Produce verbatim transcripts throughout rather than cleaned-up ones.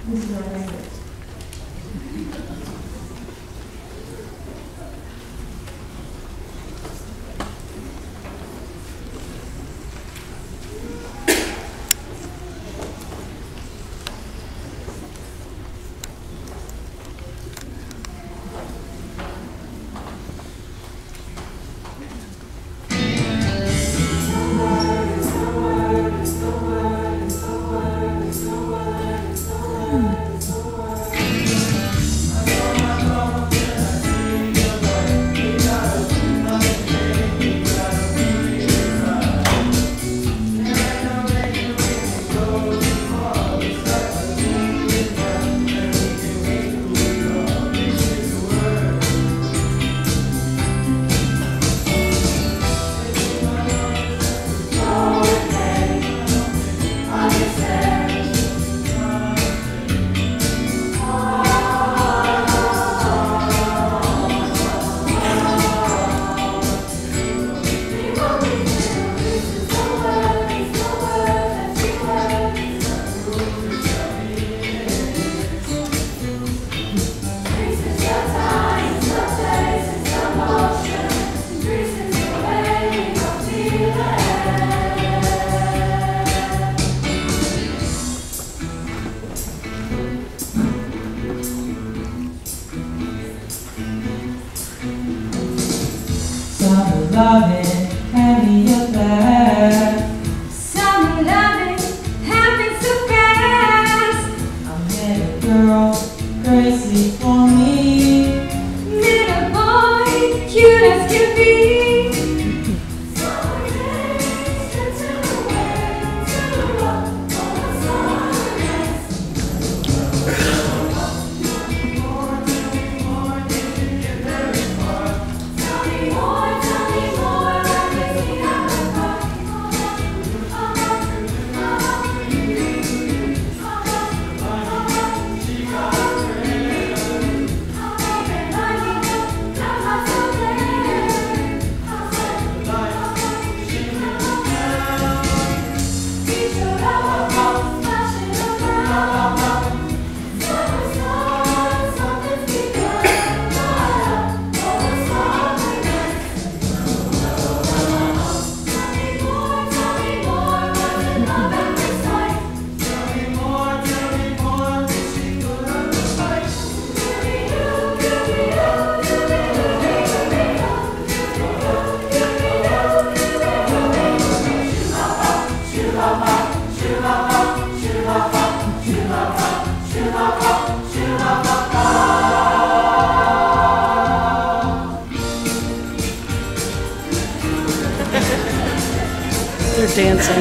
This is my favorite. Summer loving, hand me your bag. Summer loving, happened so fast. I met a girl, crazy for me. Met a boy, cute as can be. Summer days, dancing away to the rock of the sunrise. Tell me more, tell me more, did you get very far? Tell me more, tell me more, what makes me have a heart? They're dancing.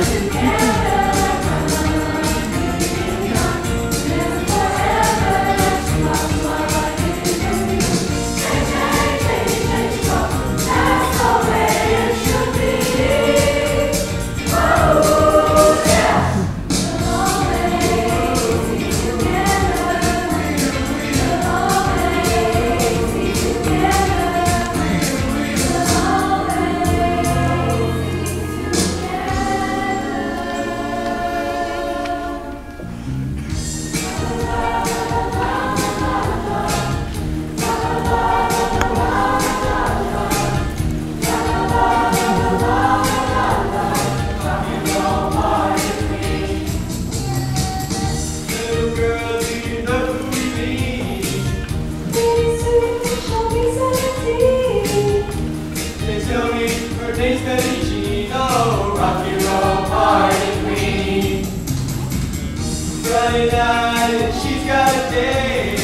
Friday night, she's got a date.